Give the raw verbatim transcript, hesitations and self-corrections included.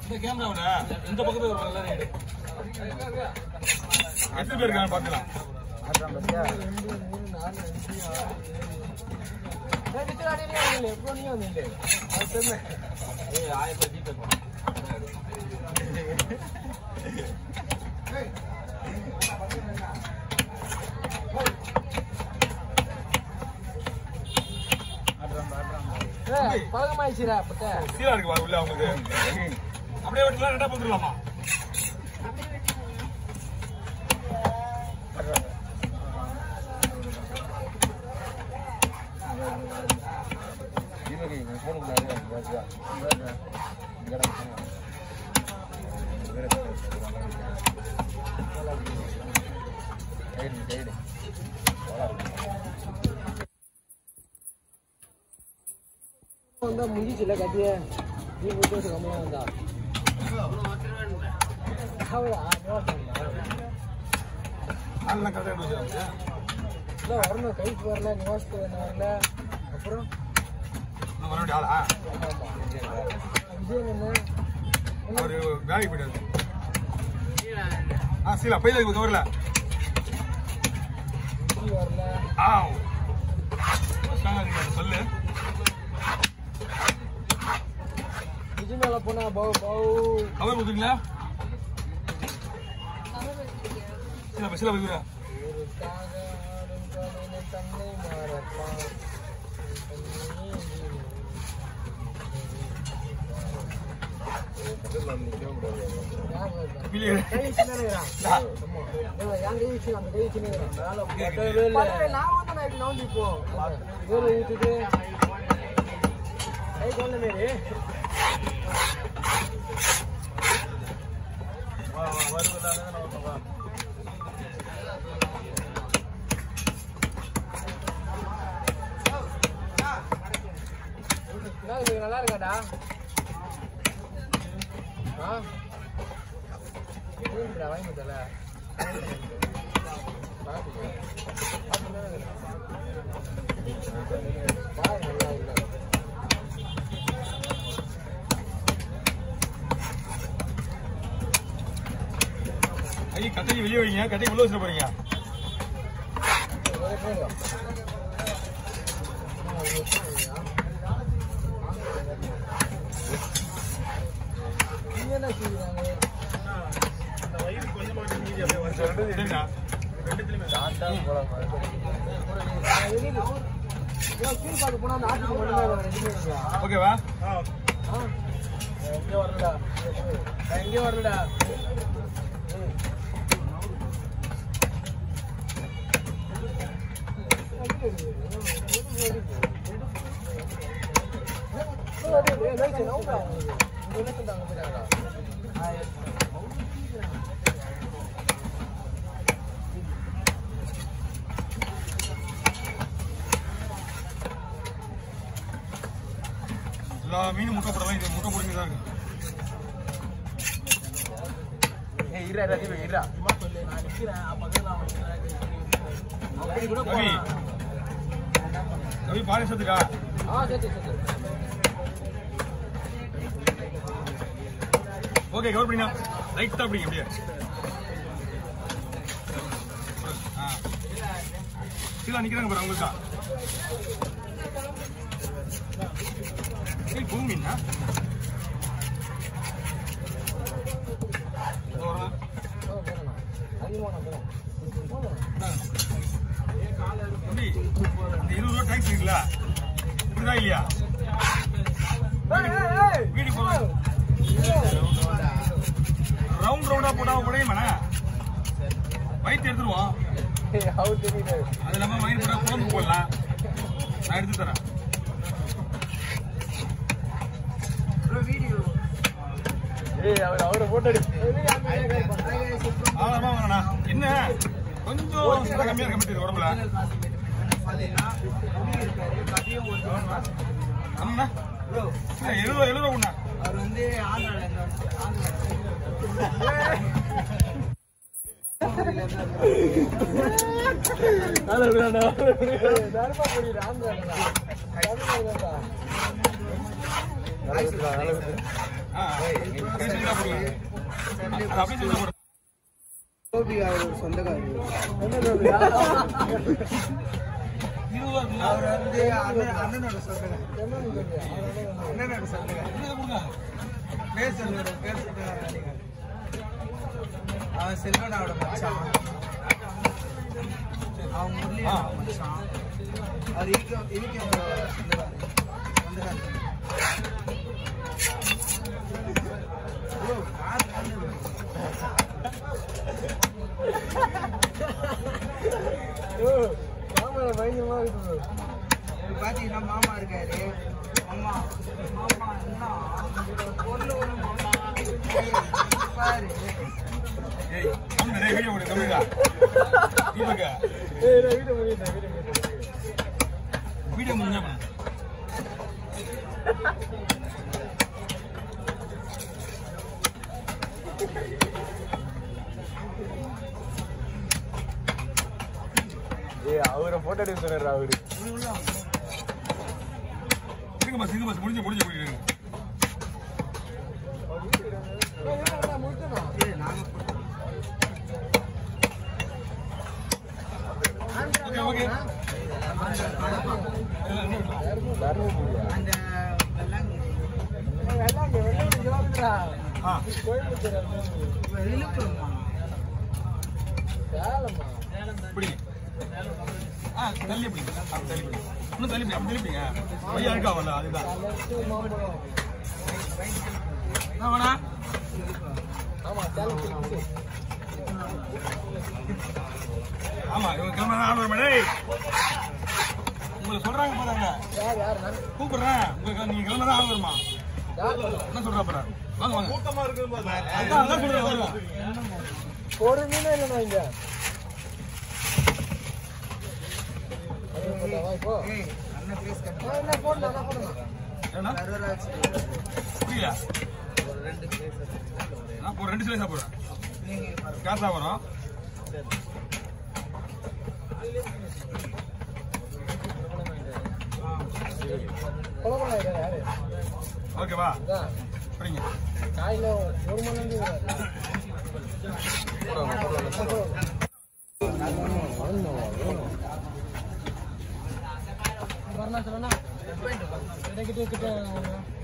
இந்த கேமராவோட இந்த பக்கத்துல ஒரு நல்ல ரேட் எத்தனை பேர் இருக்காங்க பார்க்கலாம். பழகமாயிடுச்சுடா சீரா இருக்கு உள்ள அவங்களுக்கு அப்படியே வெட்டலாம் ரெண்டா போட்டுடலாமா? முடிச்சுல கட்டிய நீ முக்கிய கம்மியா இருந்தா வரணும் கைக்கு வரல நிவாசத்துக்கு வரல. அப்புறம் விஜய் என்ன அவரு வேலைக்கு போயிட்டாரு. ஆ சீலா பையில இருக்கு கவர்ல வரல. ஆவ் சொல்லு விஜய் மேல போனா பவு பவு கவர் கொடுத்தீங்களா? சீலா சீலா போய்க்கிறா தன்னை மாறப்பான் நல்லா இருக்காடா. வாங்கி தல ஐயா கட்டைக்கு வெளியே வைங்க, கட்டைக்கு உள்ள வச்சுட்டு போறீங்க. என்ன செய்வாங்க ஓகேவா? எங்க வரலடா எங்க வரலடா எல்லா மீன் முட்டை போடலாம். இது முட்டை போடுங்க தான் இருக்கு. ரவி ரவி பாரிசத்துக்கா? ஓகே கவர் பண்ணினா ரைட்டா அப்படிங்க அப்படியே. சீலா நிக்கிறாங்க பாரு அவங்களுக்கு தான் பூமின்னா இருபது ரூபா டாக்ஸ் இருக்குல்ல, இப்படிதான் இல்லையா? வீடு போறோம் ரவுண்ட் ரவுண்டா போட்டா உடையுமாண்ணா வயிற்று எடுத்துருவோம். அது இல்லாம வயிறு போட்டா குழம்பு போடலாம். நான் எடுத்து தரேன். அவரை போட்டோ என்ன கொஞ்சம் கம்மியா கம்மிட்டு உடம்புல எழுபது எழுபது ஒண்ணா அவர் வந்து ஆந்திரா அது அப்படியே சொல்ல போறேன். கோபி அவர் ஒரு சொந்தக்காரர். என்ன கோபியா? இருபது ரூபா அவர் வந்து அண்ணன் அண்ணனோட சொந்தக்காரர். என்ன கோபியா? அண்ணனோட சொந்தக்காரர். இருபது கொடுங்க. பேர் சொல்லுங்க, பேர் சொல்லுங்க. அவன் செல்வனாவோட மச்சான். அவன் முரளியோட மச்சான். அவர் இதுக்கு இதுக்கு சொந்தக்காரர். சொந்தக்காரர். பாத்தீங்கன்னா மாமா இருக்காரு. மாமா மாமா என்ன பொண்ணு பாரு. ஏய் கம்முனு டேய் வீடியோ போடு கம்முனுடா. தீபக ஏய் நான் வீடியோ முடியல வீடியோ முடியல. வீடியோ முடிஞ்சா பண்ணு. ஏய் அவரை போட்டோ எடுக்க சொன்னாரு அவரு. இருங்க பஸ் இருங்க பஸ் முடிஞ்சு முடிஞ்சு முடிஞ்சு. Okay okay. அந்த வெள்ளாங்க வெள்ளாங்க ஜோக்குடா. ஆ இழுக்குறோமா? சேலமா? இப்படி. ஆ தள்ளி இப்படி. ஆ தள்ளி இப்படி. இன்னும் தள்ளி இப்படி. அப்படி தள்ளி இப்படிங்க. பையா இருக்கா வரல அதுதான். நான் வேணா. ஆமா சேலம். ஆமா இவங்க கேமரா ஆன் பண்ணு டேய். உங்களை சொல்றாங்க பாருங்க. யார் யார் நான் கூப்பிடுறேன். உங்களுக்கு நீங்க கேமரா ஆன் வருமா? என்ன சொல்றா பாரு. வாங்க வாங்க. கூட்டமா இருக்குது பாரு. அதான் அதான் சொல்றேன் வாங்க. ஒரு மீனே இல்லைண்ணா இங்க. அண்ணன் ப்ளீஸ் கட்டு. என்ன போடலாம் நான் போடலாம். என்ன? சர்வரா வச்சு. புரியல. ஒரு ரெண்டு பிளேஸ் நான் ஒரு ரெண்டு சிலை சாப்பிடுறேன். நீங்க பாருங்க. காசா வரும். கொலகொலை யாரு? ஓகேவா? இதா. புரியுங்க. காயில ஒரு மணி நேரம் வரலாம் சொல்லணும். கிட்ட கிட்ட